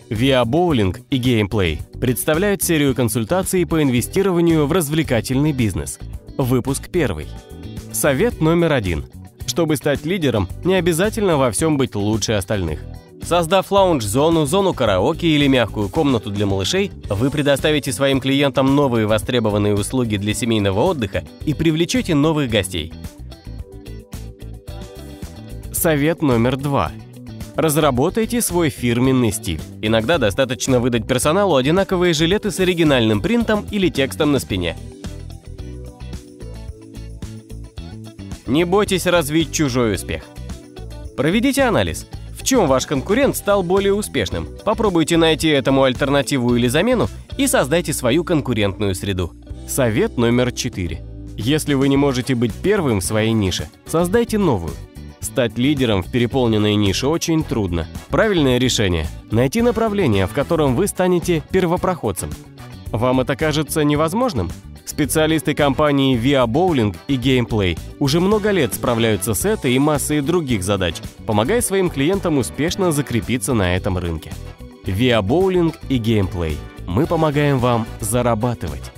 Via Bowling и Gameplay представляют серию консультаций по инвестированию в развлекательный бизнес. Выпуск 1. Совет номер 1. Чтобы стать лидером, не обязательно во всем быть лучше остальных. Создав лаунж-зону, зону караоке или мягкую комнату для малышей, вы предоставите своим клиентам новые востребованные услуги для семейного отдыха и привлечете новых гостей. Совет номер 2. Разработайте свой фирменный стиль. Иногда достаточно выдать персоналу одинаковые жилеты с оригинальным принтом или текстом на спине. Не бойтесь развить чужой успех. Проведите анализ. В чем ваш конкурент стал более успешным? Попробуйте найти этому альтернативу или замену и создайте свою конкурентную среду. Совет номер 4. Если вы не можете быть первым в своей нише, создайте новую. Стать лидером в переполненной нише очень трудно. Правильное решение – найти направление, в котором вы станете первопроходцем. Вам это кажется невозможным? Специалисты компании Via Bowling и Gameplay уже много лет справляются с этой и массой других задач, помогая своим клиентам успешно закрепиться на этом рынке. Via Bowling и Gameplay. Мы помогаем вам зарабатывать.